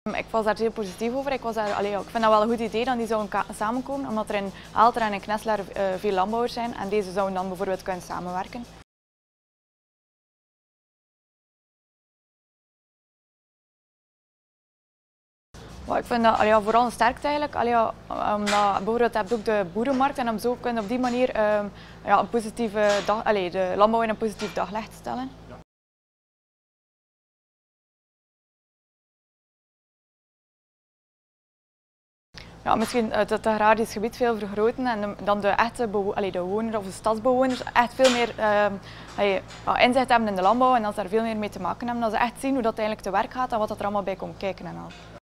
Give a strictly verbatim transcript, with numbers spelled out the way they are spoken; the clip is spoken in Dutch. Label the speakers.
Speaker 1: Ik was daar zeer positief over. Ik, was daar, allee, ik vind dat wel een goed idee dat die zouden samenkomen, omdat er in Aalter en in Knesselaar uh, veel landbouwers zijn en deze zouden dan bijvoorbeeld kunnen samenwerken. Maar ik vind dat allee, vooral een sterkte eigenlijk, allee, omdat bijvoorbeeld je hebt ook de boerenmarkt en om zo kunnen op die manier uh, ja, een positieve dag, allee, de landbouw in een positief daglicht stellen. Ja, misschien het, het agrarisch gebied veel vergroten en de, dan de echte allee, de bewoners of de stadsbewoners echt veel meer uh, allee, inzicht hebben in de landbouw en dat ze daar veel meer mee te maken hebben. Dat ze echt zien hoe dat eigenlijk te werk gaat en wat er allemaal bij komt kijken en al.